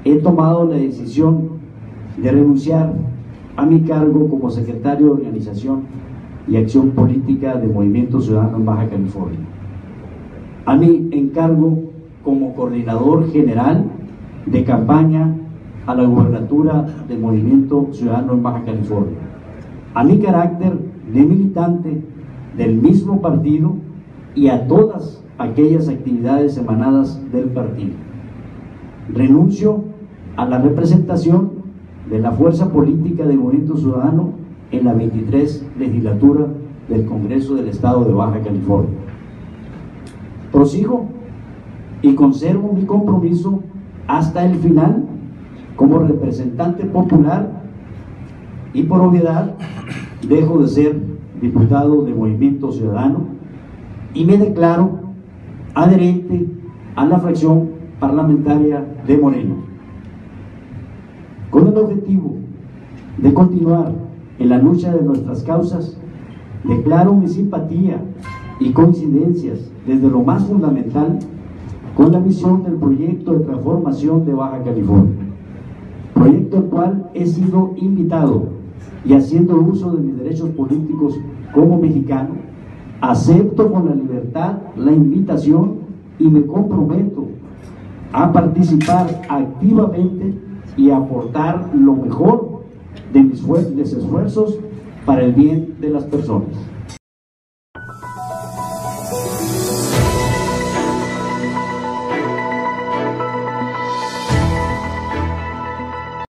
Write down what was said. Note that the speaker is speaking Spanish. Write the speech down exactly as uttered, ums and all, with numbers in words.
he tomado la decisión de renunciar a mi cargo como secretario de Organización y Acción Política de Movimiento Ciudadano en Baja California, a mi encargo como coordinador general de campaña a la gubernatura del Movimiento Ciudadano en Baja California, a mi carácter de militante del mismo partido y a todas aquellas actividades emanadas del partido. Renuncio a la representación de la fuerza política del Movimiento Ciudadano en la veintitrés legislatura del Congreso del Estado de Baja California. Prosigo y conservo mi compromiso hasta el final como representante popular y por obviedad dejo de ser diputado de Movimiento Ciudadano y me declaro adherente a la fracción parlamentaria de Morena, con el objetivo de continuar en la lucha de nuestras causas. Declaro mi simpatía y coincidencias desde lo más fundamental con la visión del proyecto de transformación de Baja California, proyecto al cual he sido invitado y, haciendo uso de mis derechos políticos como mexicano, acepto con la libertad la invitación y me comprometo a participar activamente y a aportar lo mejor de mis, mis esfuerzos para el bien de las personas.